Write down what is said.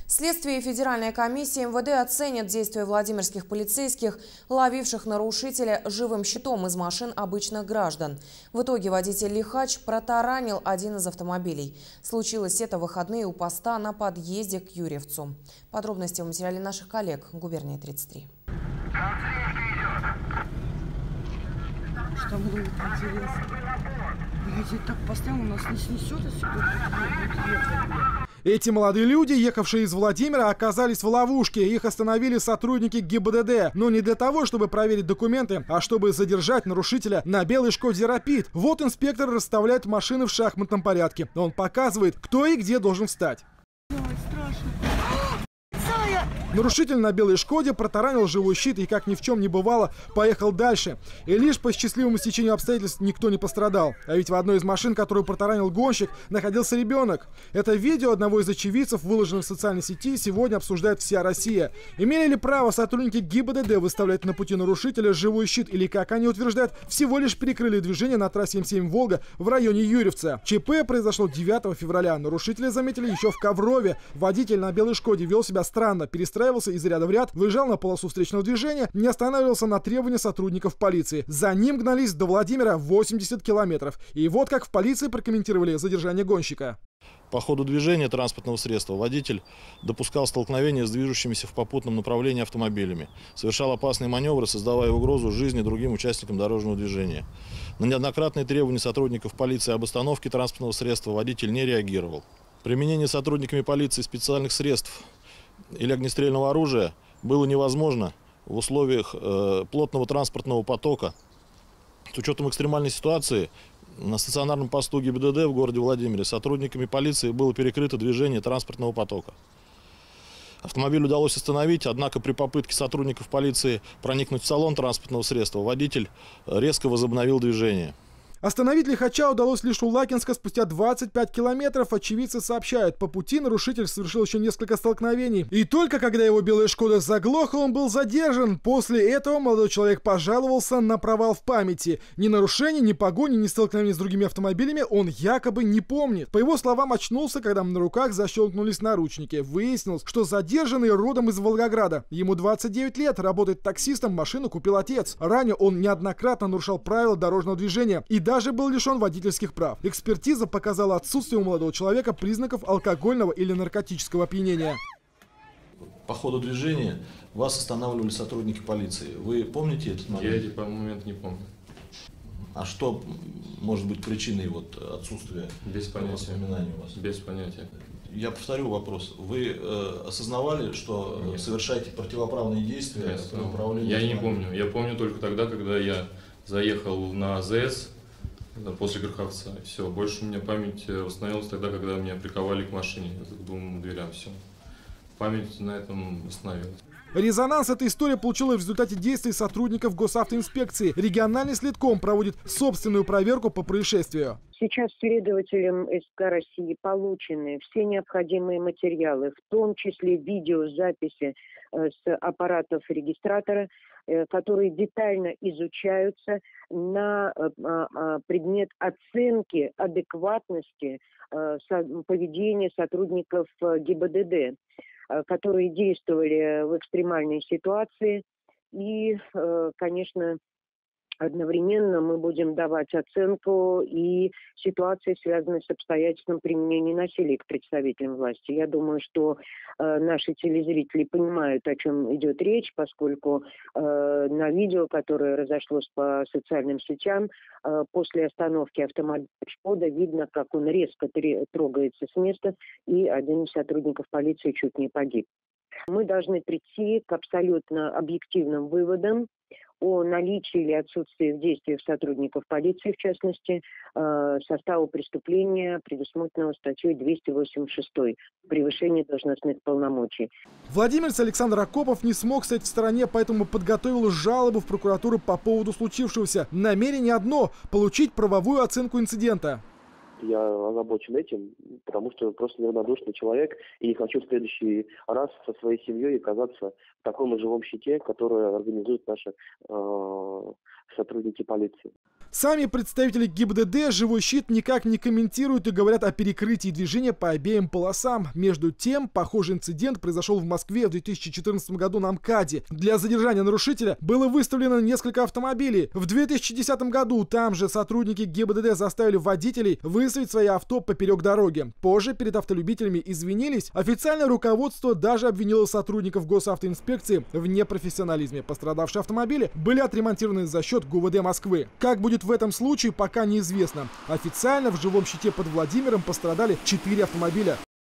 Следствие и Федеральная комиссия МВД оценят действия владимирских полицейских, ловивших нарушителя живым щитом из машин обычных граждан. В итоге водитель лихач протаранил один из автомобилей. Случилось это в выходные у поста на подъезде к Юрьевцу. Подробности в материале наших коллег. Губерния 33. Что было интересно? Я так поставил, у нас не снесет отсюда. Эти молодые люди, ехавшие из Владимира, оказались в ловушке. Их остановили сотрудники ГИБДД. Но не для того, чтобы проверить документы, а чтобы задержать нарушителя на белой Шкоде Рапид. Вот инспектор расставляет машины в шахматном порядке. Он показывает, кто и где должен встать. Ой, страшно. Нарушитель на белой Шкоде протаранил живой щит и, как ни в чем не бывало, поехал дальше. И лишь по счастливому стечению обстоятельств никто не пострадал. А ведь в одной из машин, которую протаранил гонщик, находился ребенок. Это видео одного из очевидцев, выложено в социальной сети, сегодня обсуждает вся Россия. Имели ли право сотрудники ГИБДД выставлять на пути нарушителя живой щит, или, как они утверждают, всего лишь перекрыли движение на трассе М7 «Волга» в районе Юрьевца? ЧП произошло 9 февраля. Нарушителя заметили еще в Коврове. Водитель на белой Шкоде вел себя странно, перестраивался из ряда в ряд, выезжал на полосу встречного движения, не останавливался на требования сотрудников полиции. За ним гнались до Владимира 80 километров. И вот как в полиции прокомментировали задержание гонщика. По ходу движения транспортного средства водитель допускал столкновение с движущимися в попутном направлении автомобилями, совершал опасные маневры, создавая угрозу жизни другим участникам дорожного движения. На неоднократные требования сотрудников полиции об остановке транспортного средства водитель не реагировал. Применение сотрудниками полиции специальных средств или огнестрельного оружия было невозможно в условиях плотного транспортного потока. С учетом экстремальной ситуации на стационарном посту ГИБДД в городе Владимире сотрудниками полиции было перекрыто движение транспортного потока. Автомобиль удалось остановить, однако при попытке сотрудников полиции проникнуть в салон транспортного средства водитель резко возобновил движение. Остановить лихача удалось лишь у Лакинска спустя 25 километров. Очевидцы сообщают, по пути нарушитель совершил еще несколько столкновений. И только когда его белая Шкода заглохла, он был задержан. После этого молодой человек пожаловался на провал в памяти. Ни нарушений, ни погони, ни столкновений с другими автомобилями он якобы не помнит. По его словам, очнулся, когда на руках защелкнулись наручники. Выяснилось, что задержанный родом из Волгограда. Ему 29 лет, работает таксистом, машину купил отец. Ранее он неоднократно нарушал правила дорожного движения и даже был лишен водительских прав. Экспертиза показала отсутствие у молодого человека признаков алкогольного или наркотического опьянения. По ходу движения вас останавливали сотрудники полиции. Вы помните этот момент? Я этот момент не помню. А что может быть причиной отсутствия воспоминаний у вас? Без понятия. Я повторю вопрос. Вы осознавали, что Нет. совершаете противоправные действия по направлению? Я не помню. Я помню только тогда, когда я заехал на АЗС после Гроховца. Все, больше у меня память восстановилась тогда, когда меня приковали к машине, к двум дверям. Все. Память на этом восстановилась. Резонанс эта история получила в результате действий сотрудников госавтоинспекции. Региональный следком проводит собственную проверку по происшествию. Сейчас следователям СК России получены все необходимые материалы, в том числе видеозаписи с аппаратов регистратора, которые детально изучаются на предмет оценки адекватности поведения сотрудников ГИБДД, которые действовали в экстремальной ситуации. И, конечно, одновременно мы будем давать оценку и ситуации, связанной с обстоятельством применения насилия к представителям власти. Я думаю, что наши телезрители понимают, о чем идет речь, поскольку на видео, которое разошлось по социальным сетям, после остановки автомобиля «Шкода» видно, как он резко трогается с места, и один из сотрудников полиции чуть не погиб. Мы должны прийти к абсолютно объективным выводам о наличии или отсутствии в действиях сотрудников полиции, в частности, состава преступления, предусмотренного статьей 286 «Превышение должностных полномочий». Владимирец Александр Акопов не смог стоять в стороне, поэтому подготовил жалобу в прокуратуру по поводу случившегося. Намерение одно – получить правовую оценку инцидента. Я озабочен этим, потому что просто неравнодушный человек, и не хочу в следующий раз со своей семьей оказаться в таком живом щите, который организуют наши сотрудники полиции. Сами представители ГИБДД «Живой щит» никак не комментируют и говорят о перекрытии движения по обеим полосам. Между тем, похожий инцидент произошел в Москве в 2014 году на МКАДе. Для задержания нарушителя было выставлено несколько автомобилей. В 2010 году там же сотрудники ГИБДД заставили водителей выставить свои авто поперек дороги. Позже перед автолюбителями извинились. Официальное руководство даже обвинило сотрудников госавтоинспекции в непрофессионализме. Пострадавшие автомобили были отремонтированы за счет ГУВД Москвы. Как будет в этом случае, пока неизвестно. Официально в «Живом щите» под Владимиром пострадали 4 автомобиля.